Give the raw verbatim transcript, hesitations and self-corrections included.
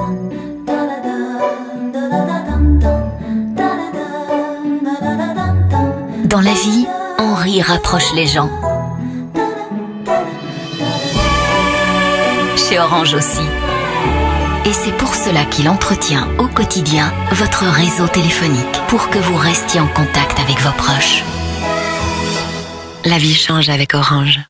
Dans la vie, Henri rapproche les gens. Chez Orange aussi. Et c'est pour cela qu'il entretient au quotidien votre réseau téléphonique pour que vous restiez en contact avec vos proches. La vie change avec Orange.